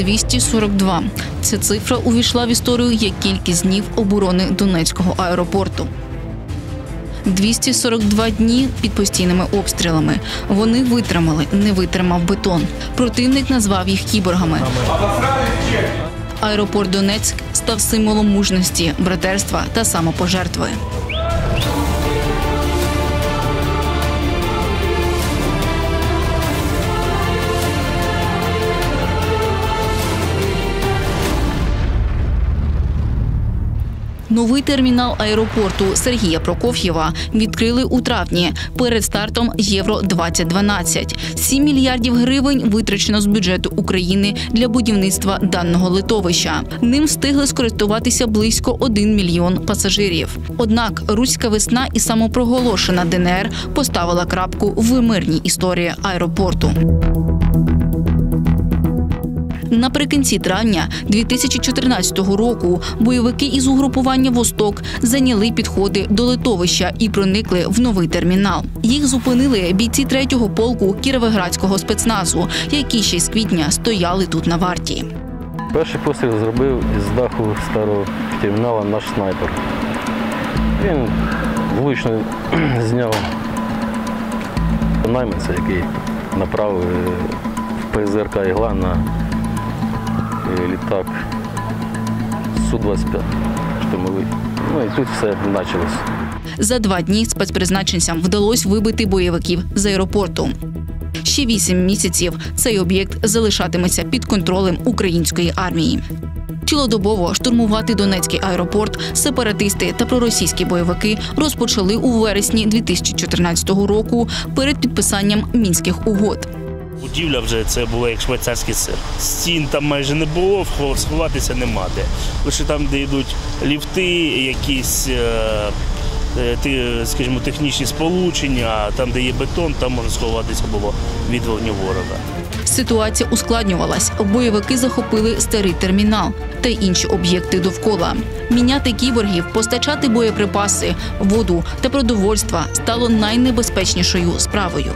242. Ця цифра увійшла в історію як кількість днів оборони Донецького аеропорту. 242 дні під постійними обстрілами. Вони витримали, не витримав бетон. Противник назвав їх кіборгами. Аеропорт Донецьк став символом мужності, братерства та самопожертви. Новий термінал аеропорту Сергія Прокоф'єва відкрили у травні перед стартом Євро-2012. 7 мільярдів гривень витрачено з бюджету України для будівництва даного литовища. Ним встигли скористуватися близько 1 мільйон пасажирів. Однак руська весна і самопроголошена ДНР поставила крапку в мирній історії аеропорту. Наприкінці травня 2014 року бойовики із угрупування «Восток» зайняли підходи до литовища і проникли в новий термінал. Їх зупинили бійці 3-го полку Кіровоградського спецназу, які ще з квітня стояли тут на варті. Перший постріл зробив із даху старого терміналу наш снайпер. Він влучно зняв найманця, який направив в ПЗРК «Ігла» на літак Су-25 штурмовий. І тут все почалось. За 2 дні спецпризначенцям вдалося вибити бойовиків з аеропорту. Ще 8 місяців цей об'єкт залишатиметься під контролем української армії. Цілодобово штурмувати Донецький аеропорт сепаратисти та проросійські бойовики розпочали у вересні 2014 року перед підписанням Мінських угод. Будівля вже це було як швейцарський сир. Стін там майже не було, сховатися нема де. Лише там, де йдуть ліфти, якісь, скажімо, технічні сполучення, там, де є бетон, там можна сховатися було від вогню ворога. Ситуація ускладнювалась. Бойовики захопили старий термінал та інші об'єкти довкола. Міняти кіборгів, постачати боєприпаси, воду та продовольства стало найнебезпечнішою справою.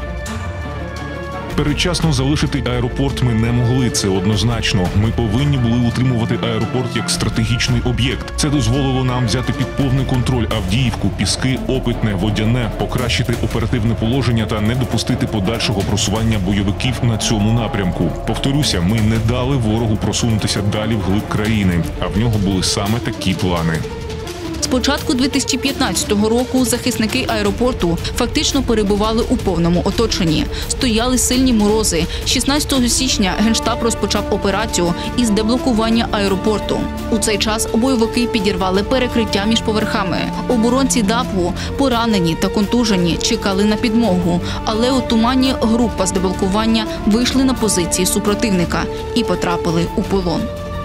Передчасно залишити аеропорт ми не могли, це однозначно. Ми повинні були утримувати аеропорт як стратегічний об'єкт. Це дозволило нам взяти під повний контроль Авдіївку, Піски, Опитне, Водяне, покращити оперативне положення та не допустити подальшого просування бойовиків на цьому напрямку. Повторюся, ми не дали ворогу просунутися далі вглиб країни, а в нього були саме такі плани. З початку 2015 року захисники аеропорту фактично перебували у повному оточенні. Стояли сильні морози. 16 січня Генштаб розпочав операцію із деблокування аеропорту. У цей час бойовики підірвали перекриття між поверхами. Оборонці ДАПу, поранені та контужені, чекали на підмогу. Але у тумані група з деблокування вийшли на позиції супротивника і потрапили у полон.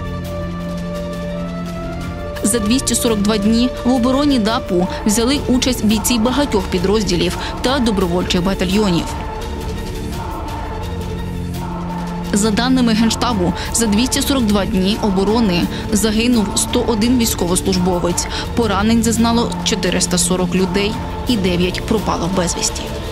За 242 дні в обороні ДАПу взяли участь бійці багатьох підрозділів та добровольчих батальйонів. За даними Генштабу, за 242 дні оборони загинув 101 військовослужбовець, поранень зазнало 440 людей і 9 пропало безвісті.